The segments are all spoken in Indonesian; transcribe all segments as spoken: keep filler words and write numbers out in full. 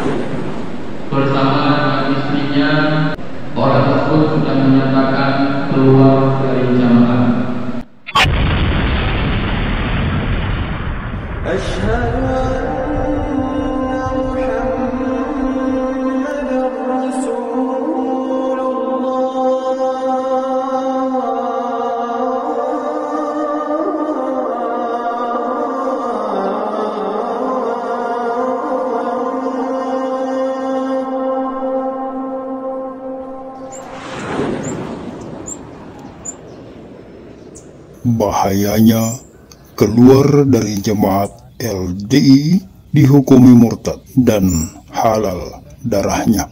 bersama dengan istrinya. Orang tersebut sudah menyatakan keluar dari jamaah. Asyhadu anna Muhammadar Bahayanya keluar dari jemaat L D I dihukumi murtad dan halal darahnya.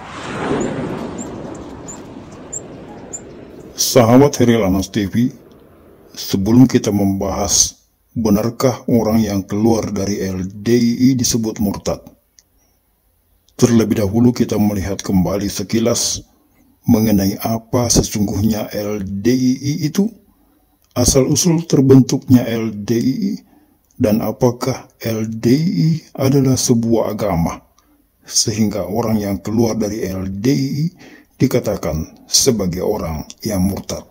Sahabat Herial Anas T V, sebelum kita membahas benarkah orang yang keluar dari L D I disebut murtad, terlebih dahulu kita melihat kembali sekilas mengenai apa sesungguhnya L D I itu, asal-usul terbentuknya L D I, dan apakah L D I adalah sebuah agama, sehingga orang yang keluar dari L D I dikatakan sebagai orang yang murtad.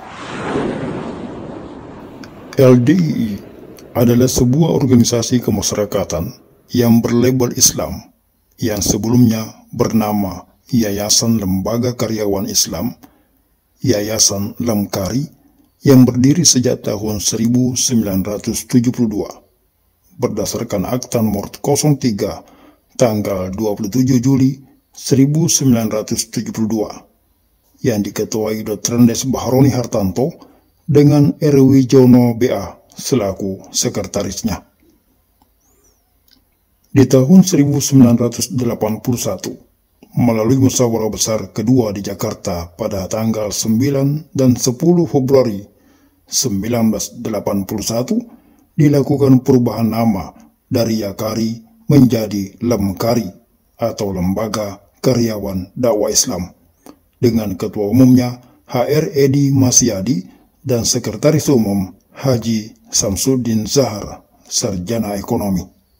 L D I adalah sebuah organisasi kemasyarakatan yang berlabel Islam, yang sebelumnya bernama Yayasan Lembaga Karyawan Islam, Yayasan Lemkari, yang berdiri sejak tahun seribu sembilan ratus tujuh puluh dua berdasarkan Akta Nomor nol tiga tanggal dua puluh tujuh Juli seribu sembilan ratus tujuh puluh dua yang diketuai Doktor Andes Bahroni Hartanto dengan R Wijono B A selaku sekretarisnya. Di tahun seribu sembilan ratus delapan puluh satu, melalui musyawarah besar kedua di Jakarta pada tanggal sembilan dan sepuluh Februari seribu sembilan ratus delapan puluh satu, dilakukan perubahan nama dari Yakari menjadi Lemkari atau Lembaga Karyawan Dakwah Islam, dengan ketua umumnya H R Edi Masyadi dan sekretaris umum Haji Samsuddin Zahar, sarjana ekonomi.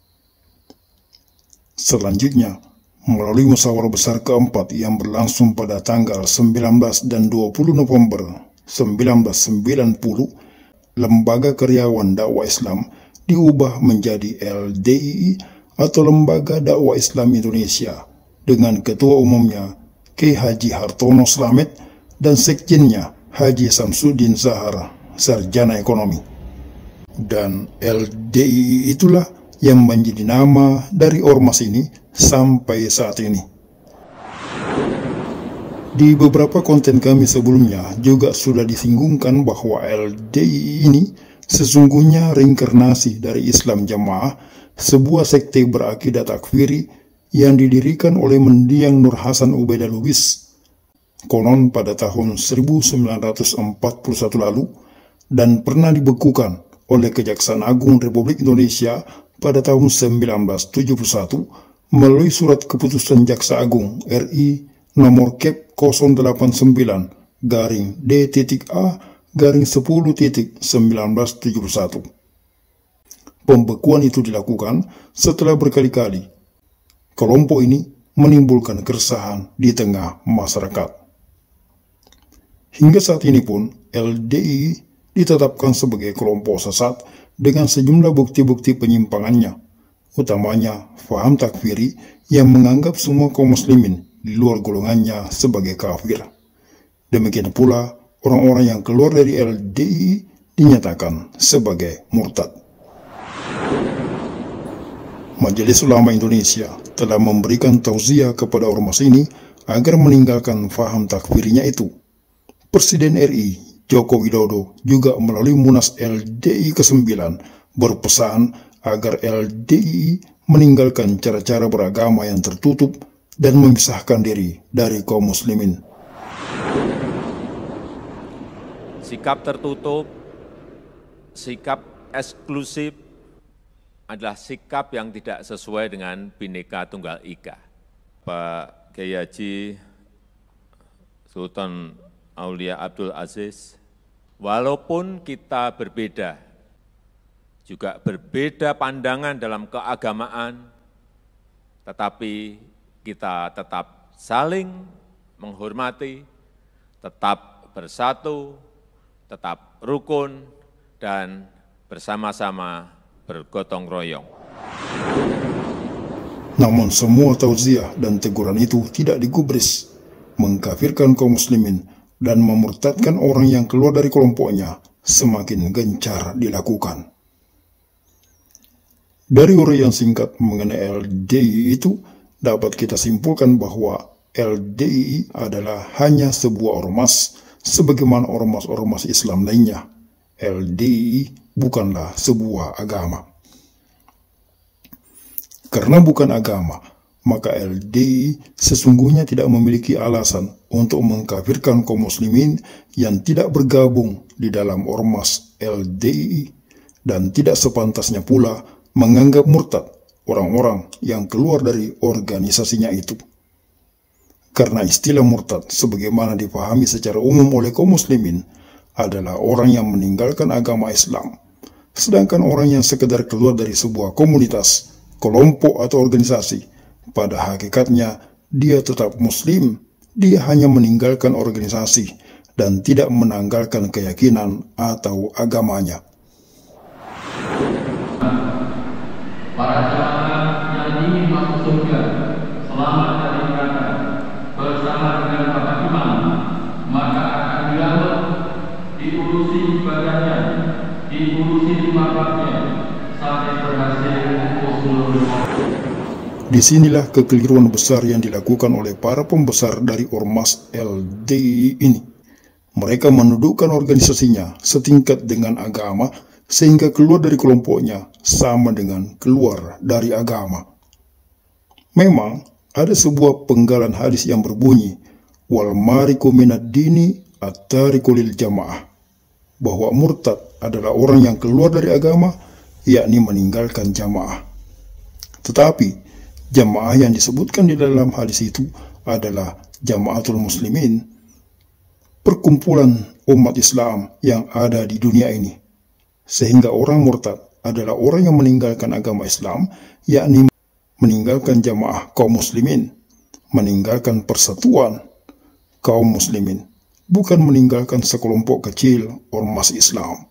Selanjutnya, melalui musyawarah besar keempat yang berlangsung pada tanggal sembilan belas dan dua puluh November seribu sembilan ratus sembilan puluh, Lembaga Karyawan Dakwah Islam diubah menjadi L D I atau Lembaga Dakwah Islam Indonesia, dengan ketua umumnya Kiai Haji Hartono Slamet dan sekjennya Haji Samsuddin Zahar, sarjana ekonomi. Dan L D I itulah yang menjadi nama dari ormas ini sampai saat ini. Di beberapa konten kami sebelumnya juga sudah disinggungkan bahwa L D I ini sesungguhnya reinkarnasi dari Islam Jamaah, sebuah sekte berakidah takfiri yang didirikan oleh mendiang Nur Hasan Ubaidah Lubis, konon pada tahun seribu sembilan ratus empat puluh satu lalu, dan pernah dibekukan oleh Kejaksaan Agung Republik Indonesia pada tahun seribu sembilan ratus tujuh puluh satu melalui surat keputusan Jaksa Agung R I nomor Kep nol delapan sembilan garing D A garing sepuluh seribu sembilan ratus tujuh puluh satu. Pembekuan itu dilakukan setelah berkali-kali kelompok ini menimbulkan keresahan di tengah masyarakat. Hingga saat ini pun L D I ditetapkan sebagai kelompok sesat dengan sejumlah bukti-bukti penyimpangannya, utamanya faham takfiri yang menganggap semua kaum muslimin di luar golongannya sebagai kafir. Demikian pula orang-orang yang keluar dari L D I dinyatakan sebagai murtad. Majelis Ulama Indonesia telah memberikan tausiah kepada ormas ini agar meninggalkan faham takfirnya itu. Presiden R I Joko Widodo juga melalui Munas L D I kesembilan berpesan agar L D I meninggalkan cara-cara beragama yang tertutup dan memisahkan diri dari kaum muslimin. Sikap tertutup, sikap eksklusif adalah sikap yang tidak sesuai dengan Bhinneka Tunggal Ika. Pak Kiai Haji Sultan Aulia Abdul Aziz, walaupun kita berbeda, juga berbeda pandangan dalam keagamaan, tetapi kita tetap saling menghormati, tetap bersatu, tetap rukun, dan bersama-sama bergotong royong. Namun semua tauziah dan teguran itu tidak digubris, mengkafirkan kaum muslimin dan memurtadkan orang yang keluar dari kelompoknya semakin gencar dilakukan. Dari uraian singkat mengenai L D I itu, dapat kita simpulkan bahwa L D I adalah hanya sebuah ormas sebagaimana ormas-ormas Islam lainnya. L D I bukanlah sebuah agama. Karena bukan agama, maka L D I sesungguhnya tidak memiliki alasan untuk mengkafirkan kaum muslimin yang tidak bergabung di dalam ormas L D I, dan tidak sepantasnya pula menganggap murtad orang-orang yang keluar dari organisasinya itu. Karena istilah murtad sebagaimana dipahami secara umum oleh kaum muslimin adalah orang yang meninggalkan agama Islam. Sedangkan orang yang sekedar keluar dari sebuah komunitas, kelompok atau organisasi, pada hakikatnya dia tetap muslim. Dia hanya meninggalkan organisasi dan tidak menanggalkan keyakinan atau agamanya. Para jamaah yang ingin masuk surga, selamat dari neraka, bersama dengan Bapak Imam, maka akan dilakukan, diurusi ibadahnya, diurusi ibaratnya, sampai berhasil husnul khotimah. Disinilah kekeliruan besar yang dilakukan oleh para pembesar dari ormas L D I ini. Mereka menundukkan organisasinya setingkat dengan agama, sehingga keluar dari kelompoknya sama dengan keluar dari agama. Memang ada sebuah penggalan hadis yang berbunyi, wal mariku minad dini at-tariku lil jamaah, bahwa murtad adalah orang yang keluar dari agama, yakni meninggalkan jamaah. Tetapi jamaah yang disebutkan di dalam hadis itu adalah Jamaatul Muslimin, perkumpulan umat Islam yang ada di dunia ini. Sehingga orang murtad adalah orang yang meninggalkan agama Islam, yakni meninggalkan jamaah kaum muslimin, meninggalkan persatuan kaum muslimin, bukan meninggalkan sekelompok kecil ormas Islam.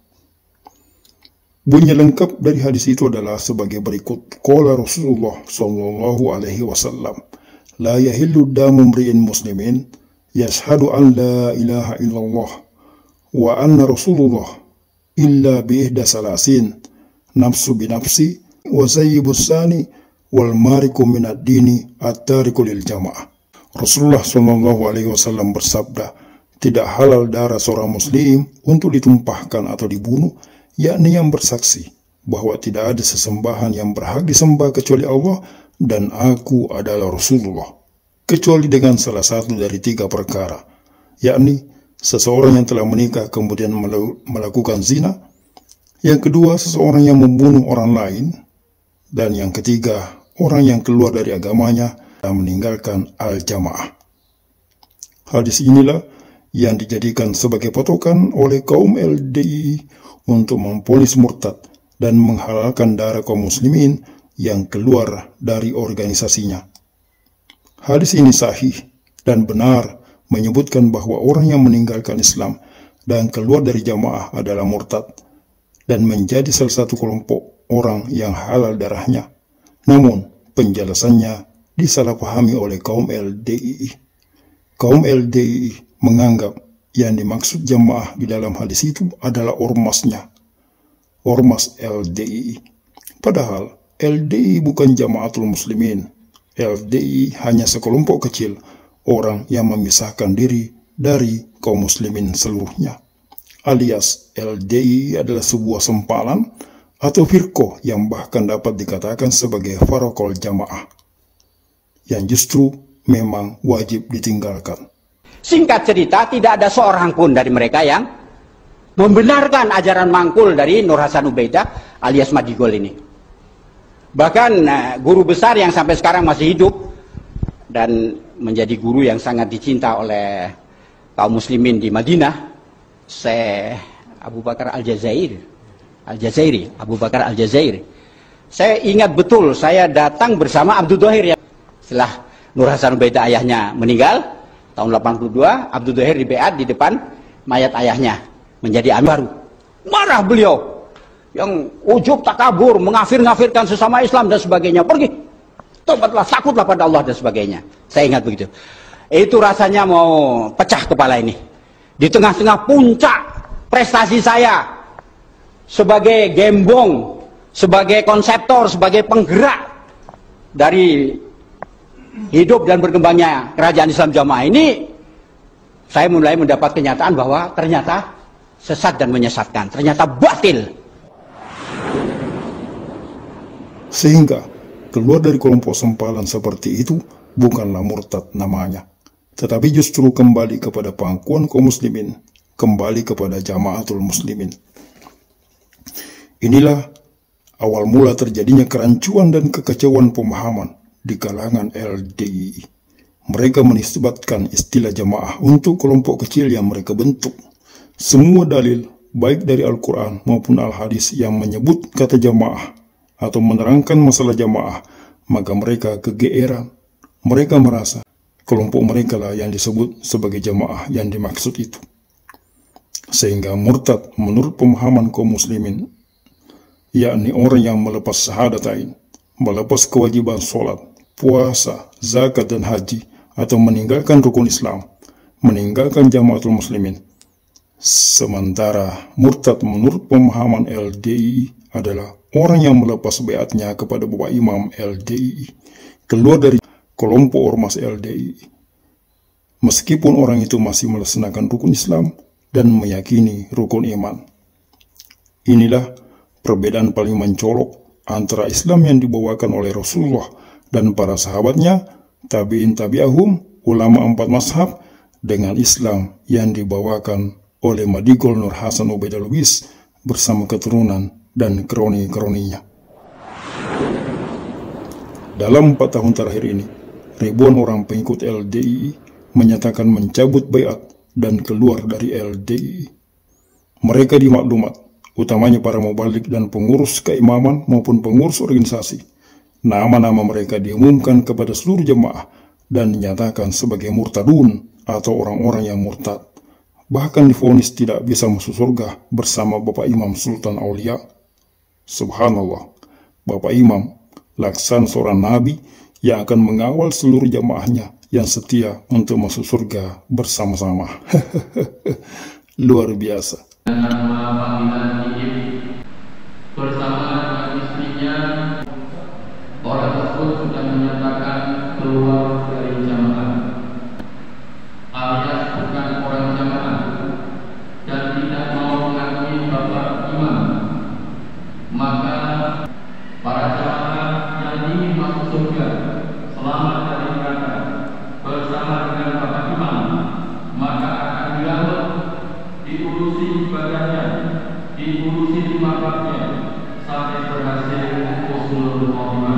Bunyi lengkap dari hadis itu adalah sebagai berikut. Qala Rasulullah sallallahu alaihi wasallam, la yahillu damu mri'in muslimin yashhadu an la ilaha illallah wa anna Rasulullah illa biihda salasin, nafsu binafsi wa zayyibus sani wal mariku minad dini at-tariku lil jamaah. Rasulullah sallallahu alaihi wasallam bersabda, tidak halal darah seorang muslim untuk ditumpahkan atau dibunuh, yakni yang bersaksi bahwa tidak ada sesembahan yang berhak disembah kecuali Allah dan aku adalah Rasulullah, kecuali dengan salah satu dari tiga perkara, yakni seseorang yang telah menikah kemudian melakukan zina, yang kedua seseorang yang membunuh orang lain, dan yang ketiga orang yang keluar dari agamanya dan meninggalkan al-jamaah. Hadis inilah yang dijadikan sebagai patokan oleh kaum L D I untuk memponis murtad dan menghalalkan darah kaum muslimin yang keluar dari organisasinya. Hadis ini sahih dan benar menyebutkan bahwa orang yang meninggalkan Islam dan keluar dari jamaah adalah murtad dan menjadi salah satu kelompok orang yang halal darahnya. Namun penjelasannya disalahpahami oleh kaum L D I. Kaum L D I menganggap yang dimaksud jamaah di dalam hadis itu adalah ormasnya, ormas L D I. Padahal L D I bukan Jamaatul Muslimin. L D I hanya sekelompok kecil orang yang memisahkan diri dari kaum muslimin seluruhnya. Alias L D I adalah sebuah sempalan atau firqoh yang bahkan dapat dikatakan sebagai farokol jamaah, yang justru memang wajib ditinggalkan. Singkat cerita, tidak ada seorang pun dari mereka yang membenarkan ajaran mangkul dari Nur Hasan Ubaidah alias Madigol ini. Bahkan guru besar yang sampai sekarang masih hidup dan menjadi guru yang sangat dicinta oleh kaum muslimin di Madinah, Syekh Abu Bakar Al-Jazairi, Al-Jazairi, Abu Bakar Al-Jazairi. Saya ingat betul, saya datang bersama Abdul Dohir. Setelah Nur Hasan Ubaidah ayahnya meninggal tahun delapan puluh dua, Abdul Dohir di beat di depan mayat ayahnya menjadi amir baru. Marah beliau yang ujub takabur, mengafir-ngafirkan sesama Islam dan sebagainya. Pergi, tobatlah, takutlah pada Allah dan sebagainya. Saya ingat begitu. Itu rasanya mau pecah kepala ini. Di tengah-tengah puncak prestasi saya sebagai gembong, sebagai konseptor, sebagai penggerak dari hidup dan berkembangnya kerajaan Islam Jamaah ini, saya mulai mendapat kenyataan bahwa ternyata sesat dan menyesatkan, ternyata batil. Sehingga keluar dari kelompok sempalan seperti itu bukanlah murtad namanya, tetapi justru kembali kepada pangkuan kaum muslimin, kembali kepada Jamaatul Muslimin. Inilah awal mula terjadinya kerancuan dan kekacauan pemahaman di kalangan L D I. Mereka menisbatkan istilah jamaah untuk kelompok kecil yang mereka bentuk. Semua dalil, baik dari Al-Quran maupun Al-Hadis yang menyebut kata jamaah atau menerangkan masalah jamaah, maka mereka kegeeran. Mereka merasa kelompok mereka lah yang disebut sebagai jamaah yang dimaksud itu. Sehingga murtad menurut pemahaman kaum muslimin, yakni orang yang melepas syahadatain, melepas kewajiban sholat, puasa, zakat dan haji, atau meninggalkan rukun Islam, meninggalkan Jamaatul Muslimin. Sementara murtad menurut pemahaman L D I adalah orang yang melepas baiatnya kepada Bapak Imam L D I, keluar dari kelompok ormas L D I, meskipun orang itu masih melaksanakan rukun Islam dan meyakini rukun iman. Inilah perbedaan paling mencolok antara Islam yang dibawakan oleh Rasulullah dan para sahabatnya, tabi'in tabi'ahum, ulama empat mazhab, dengan Islam yang dibawakan oleh Madigol Nur Hasan Ubaidah Lubis bersama keturunan dan kroni-kroninya. Dalam empat tahun terakhir ini, ribuan orang pengikut L D I menyatakan mencabut baiat dan keluar dari L D I. Mereka dimaklumat, utamanya para mubalik dan pengurus keimaman maupun pengurus organisasi. Nama-nama mereka diumumkan kepada seluruh jemaah dan dinyatakan sebagai murtadun atau orang-orang yang murtad. Bahkan divonis tidak bisa masuk surga bersama Bapak Imam Sultan Aulia. Subhanallah, Bapak Imam laksan seorang nabi yang akan mengawal seluruh jamaahnya yang setia untuk masuk surga bersama-sama. Luar biasa. Bersama dengan istrinya, orang tersebut sudah menyatakan keluar dari jamaah, alias bukan orang jamaah, dan tidak mau mengakui Bapak Imam. Maka para jamaah yang ingin masuk surga selamat dari neraka bersama dengan Bapak Imam, maka akan dilawan, diurusi ibadahnya, diurusi di makhluknya, sampai berhasil husnul khotimah.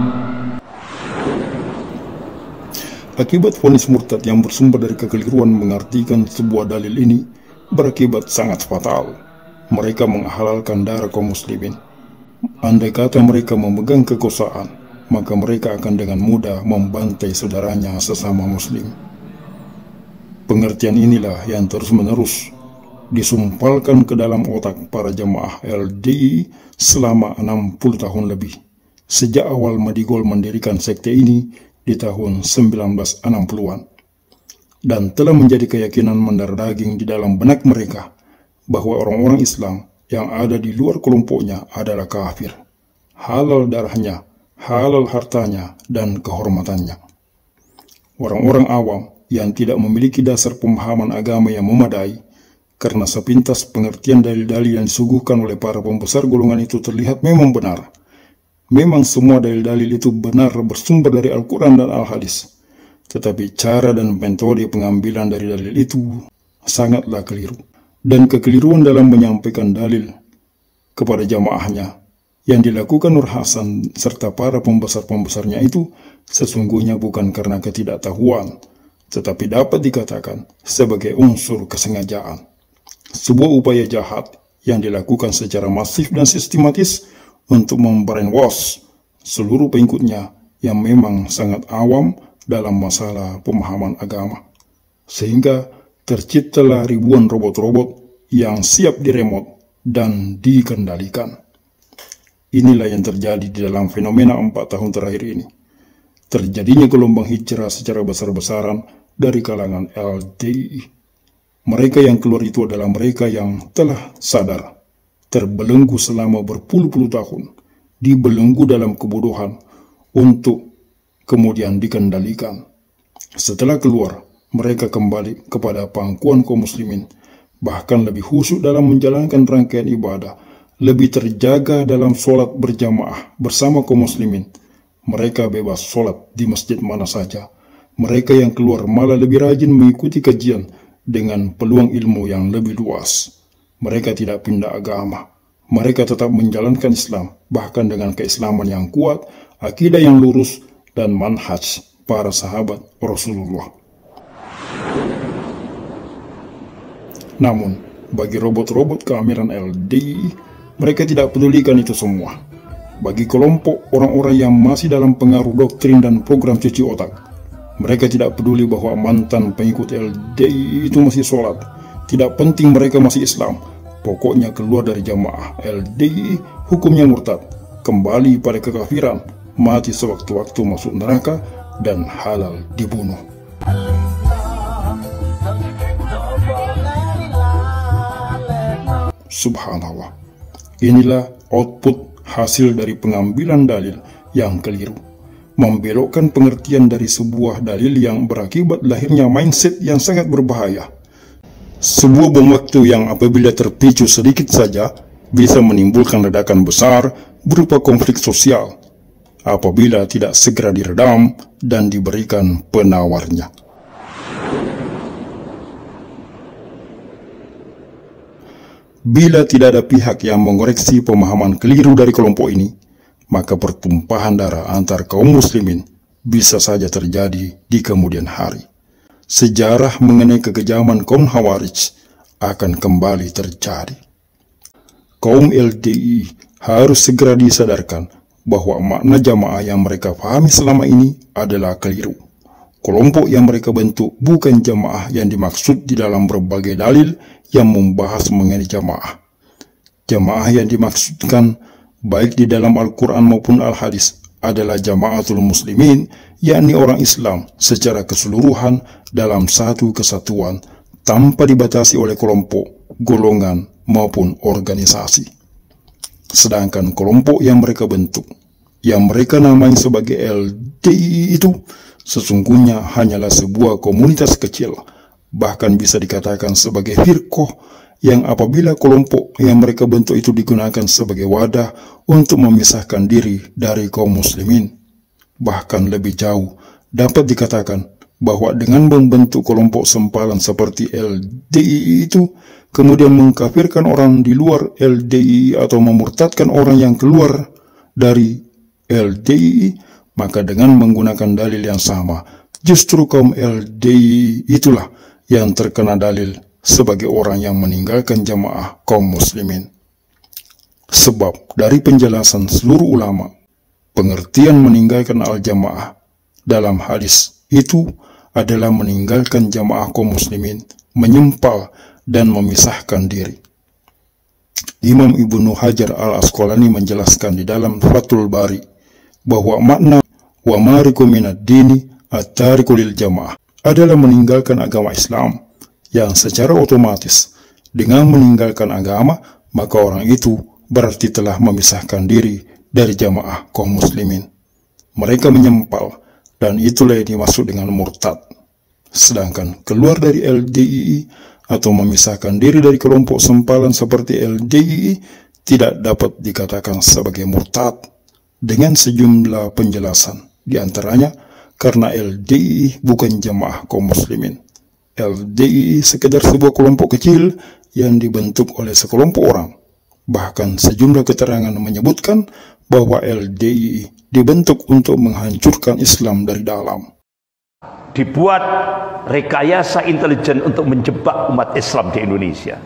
Akibat vonis murtad yang bersumber dari kekeliruan mengartikan sebuah dalil ini berakibat sangat fatal. Mereka menghalalkan darah kaum muslimin. Andai kata mereka memegang kekuasaan, maka mereka akan dengan mudah membantai saudaranya sesama muslim. Pengertian inilah yang terus-menerus disumpalkan ke dalam otak para jamaah L D I selama enam puluh tahun lebih, sejak awal Madigol mendirikan sekte ini di tahun sembilan belas enam puluhan, dan telah menjadi keyakinan mendarah daging di dalam benak mereka bahwa orang-orang Islam yang ada di luar kelompoknya adalah kafir, halal darahnya, halal hartanya, dan kehormatannya. Orang-orang awam yang tidak memiliki dasar pemahaman agama yang memadai, karena sepintas pengertian dalil-dalil yang disuguhkan oleh para pembesar golongan itu terlihat memang benar. Memang semua dalil-dalil itu benar bersumber dari Al-Quran dan Al-Hadis. Tetapi cara dan metode pengambilan dari dalil itu sangatlah keliru. Dan kekeliruan dalam menyampaikan dalil kepada jamaahnya yang dilakukan Nur Hasan serta para pembesar-pembesarnya itu sesungguhnya bukan karena ketidaktahuan, tetapi dapat dikatakan sebagai unsur kesengajaan. Sebuah upaya jahat yang dilakukan secara masif dan sistematis untuk membrainwash seluruh pengikutnya yang memang sangat awam dalam masalah pemahaman agama. Sehingga terciptalah ribuan robot-robot yang siap diremot dan dikendalikan. Inilah yang terjadi di dalam fenomena empat tahun terakhir ini. Terjadinya gelombang hijrah secara besar-besaran dari kalangan L D I I. Mereka yang keluar itu adalah mereka yang telah sadar, terbelenggu selama berpuluh-puluh tahun, dibelenggu dalam kebodohan untuk kemudian dikendalikan. Setelah keluar, mereka kembali kepada pangkuan kaum muslimin, bahkan lebih khusyuk dalam menjalankan rangkaian ibadah, lebih terjaga dalam sholat berjamaah bersama kaum muslimin. Mereka bebas sholat di masjid mana saja. Mereka yang keluar malah lebih rajin mengikuti kajian dengan peluang ilmu yang lebih luas. Mereka tidak pindah agama. Mereka tetap menjalankan Islam, bahkan dengan keislaman yang kuat, akidah yang lurus, dan manhaj para sahabat Rasulullah. Namun, bagi robot-robot keamiran L D I I, mereka tidak pedulikan itu semua. Bagi kelompok orang-orang yang masih dalam pengaruh doktrin dan program cuci otak, mereka tidak peduli bahwa mantan pengikut L D I I itu masih sholat. Tidak penting mereka masih Islam. Pokoknya keluar dari jamaah L D I I, hukumnya murtad, kembali pada kekafiran, mati sewaktu-waktu masuk neraka, dan halal dibunuh. Subhanallah. Inilah output hasil dari pengambilan dalil yang keliru, membelokkan pengertian dari sebuah dalil yang berakibat lahirnya mindset yang sangat berbahaya. Sebuah bom waktu yang apabila terpicu sedikit saja bisa menimbulkan ledakan besar berupa konflik sosial apabila tidak segera diredam dan diberikan penawarnya. Bila tidak ada pihak yang mengoreksi pemahaman keliru dari kelompok ini, maka pertumpahan darah antar kaum muslimin bisa saja terjadi di kemudian hari. Sejarah mengenai kekejaman kaum Khawarij akan kembali terjadi. Kaum L D I I harus segera disadarkan bahwa makna jamaah yang mereka pahami selama ini adalah keliru. Kelompok yang mereka bentuk bukan jamaah yang dimaksud di dalam berbagai dalil yang membahas mengenai jamaah. Jamaah yang dimaksudkan baik di dalam Al-Quran maupun Al-Hadis adalah jamaatul muslimin, yakni orang Islam secara keseluruhan dalam satu kesatuan tanpa dibatasi oleh kelompok, golongan maupun organisasi. Sedangkan kelompok yang mereka bentuk, yang mereka namai sebagai L D I I itu, sesungguhnya hanyalah sebuah komunitas kecil, bahkan bisa dikatakan sebagai firqah, yang apabila kelompok yang mereka bentuk itu digunakan sebagai wadah untuk memisahkan diri dari kaum muslimin. Bahkan lebih jauh, dapat dikatakan bahwa dengan membentuk kelompok sempalan seperti L D I I itu, kemudian mengkafirkan orang di luar L D I I atau memurtadkan orang yang keluar dari L D I I, maka dengan menggunakan dalil yang sama, justru kaum L D I I itulah yang terkena dalil sebagai orang yang meninggalkan jamaah kaum muslimin. Sebab dari penjelasan seluruh ulama, pengertian meninggalkan al-jamaah dalam hadis itu adalah meninggalkan jamaah kaum muslimin, menyempal dan memisahkan diri. Imam Ibnu Hajar al-Asqalani menjelaskan di dalam Fathul Bari bahwa makna wa mariku minad dini at-tariku lil jamaah adalah meninggalkan agama Islam, yang secara otomatis dengan meninggalkan agama, maka orang itu berarti telah memisahkan diri dari jamaah kaum muslimin. Mereka menyempal, dan itulah yang dimaksud dengan murtad. Sedangkan keluar dari L D I I atau memisahkan diri dari kelompok sempalan seperti L D I I tidak dapat dikatakan sebagai murtad dengan sejumlah penjelasan. Di antaranya, karena L D I I bukan jamaah kaum muslimin. L D I I sekedar sebuah kelompok kecil yang dibentuk oleh sekelompok orang. Bahkan sejumlah keterangan menyebutkan bahwa L D I I dibentuk untuk menghancurkan Islam dari dalam. Dibuat rekayasa intelijen untuk menjebak umat Islam di Indonesia.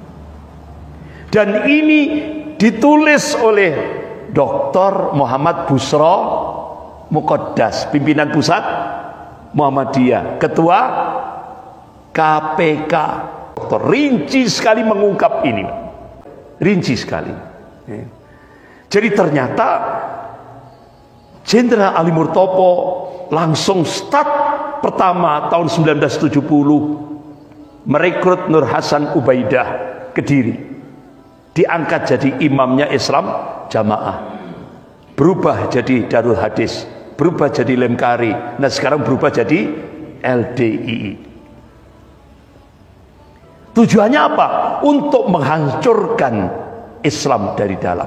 Dan ini ditulis oleh Doktor Muhammad Busro Muqaddas, pimpinan pusat Muhammadiyah, ketua K P K. Rinci sekali mengungkap ini, rinci sekali. Jadi ternyata Jenderal Ali Murtopo langsung start pertama tahun seribu sembilan ratus tujuh puluh merekrut Nur Hasan Ubaidah Kediri, diangkat jadi imamnya Islam Jamaah, berubah jadi Darul Hadis, berubah jadi Lemkari, nah sekarang berubah jadi L D I I. Tujuannya apa? Untuk menghancurkan Islam dari dalam.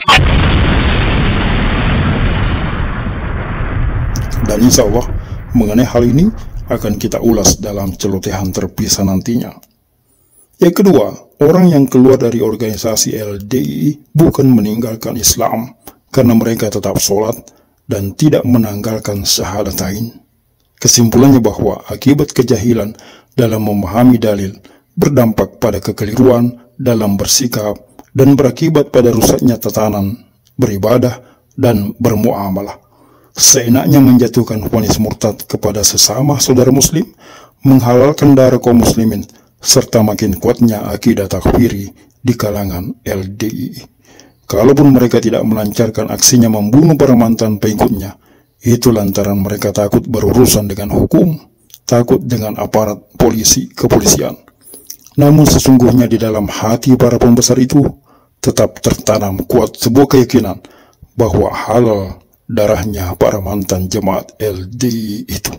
Dan insya Allah mengenai hal ini akan kita ulas dalam celotehan terpisah nantinya. Yang kedua, orang yang keluar dari organisasi L D I I bukan meninggalkan Islam karena mereka tetap sholat dan tidak menanggalkan syahadatain. Kesimpulannya bahwa akibat kejahilan dalam memahami dalil berdampak pada kekeliruan dalam bersikap dan berakibat pada rusaknya tatanan beribadah dan bermuamalah. Seenaknya menjatuhkan vonis murtad kepada sesama saudara muslim, menghalalkan darah kaum muslimin, serta makin kuatnya akidah takfiri di kalangan L D I I. Kalaupun mereka tidak melancarkan aksinya membunuh para mantan pengikutnya, itu lantaran mereka takut berurusan dengan hukum, takut dengan aparat polisi kepolisian. Namun sesungguhnya di dalam hati para pembesar itu tetap tertanam kuat sebuah keyakinan bahwa halal darahnya para mantan jemaat L D I I itu.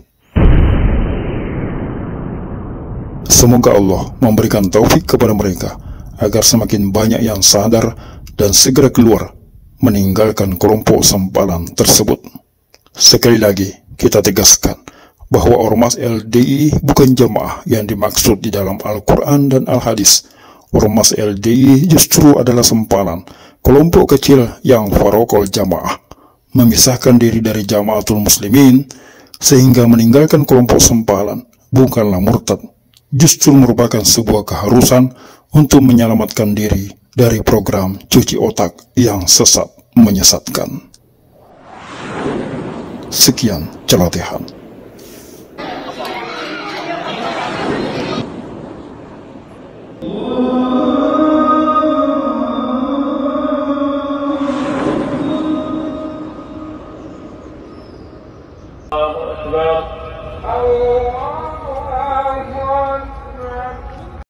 Semoga Allah memberikan taufik kepada mereka agar semakin banyak yang sadar dan segera keluar meninggalkan kelompok sempalan tersebut. Sekali lagi kita tegaskan bahwa ormas L D I I bukan jamaah yang dimaksud di dalam Al-Quran dan Al-Hadis. Ormas L D I I justru adalah sempalan, kelompok kecil yang farokol jamaah, memisahkan diri dari jamaatul muslimin, sehingga meninggalkan kelompok sempalan bukanlah murtad, justru merupakan sebuah keharusan untuk menyelamatkan diri dari program cuci otak yang sesat menyesatkan. Sekian celotehan.